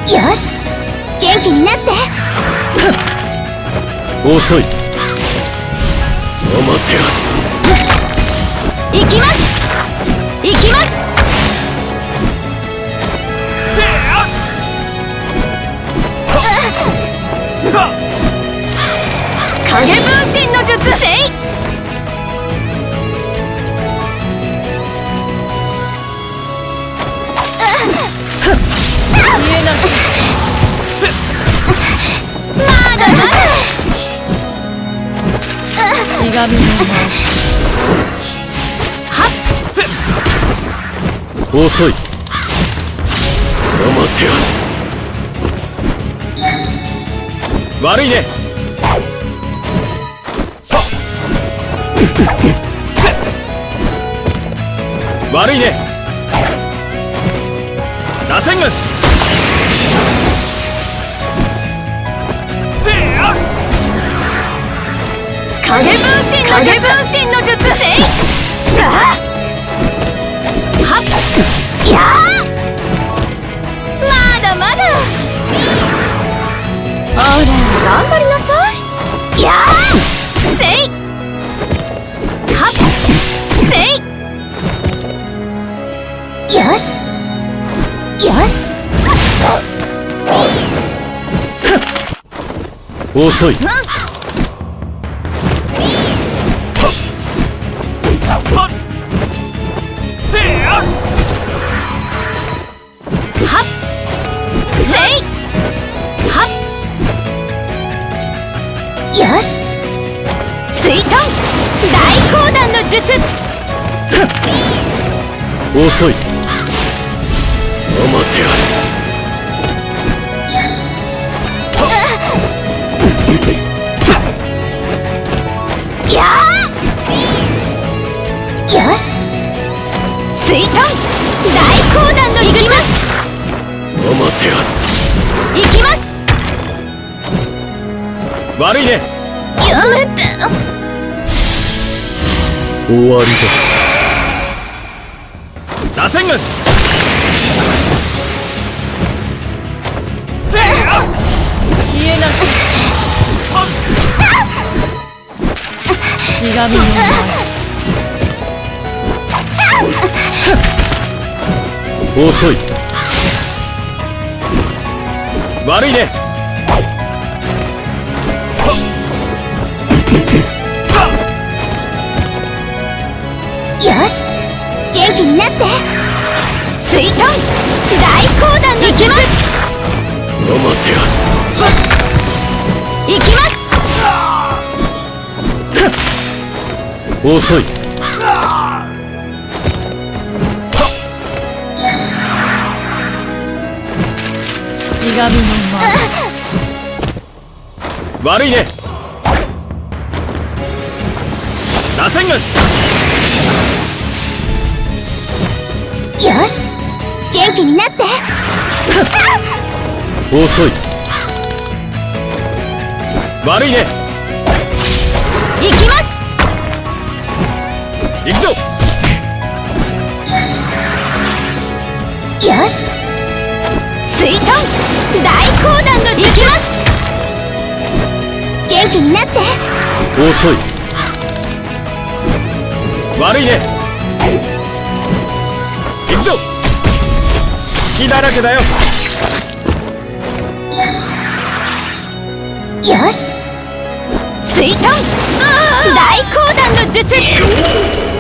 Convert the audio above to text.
よし、元気になって。 遅い。アマテラス。 行きます。行きます。影分身の術。せい。見えなく。まだまだ。ひがみのはっ。 遅い。アマテラス。悪いね。悪いね。螺旋軍。 影分身の術。せい。はっ。やー。まだまだ。ほら頑張りなさい。やー。せい。はっ。せい。よし。よし。 遅い。 よし、水遁大講談の術。 遅い。アマテラス。 やー。よし、水遁大講談の術。 アマテラス。 行きます。 悪いね。 やめて。 終わりだ。螺旋軍。 消えなく。ひがみの前。 遅い。悪いね。 よし、元気になって。水遁大講談の術。 アマテラス。 行きます。 遅い。 ひがみの前。 悪いね。螺旋軍。 よし、元気になって。 遅い。悪いね。 行きます。 行くぞ。 よし、水遁大講談の術。元気になって。 遅い。悪いね。行くぞ。隙だらけだよ。 よし、水遁大講談の術。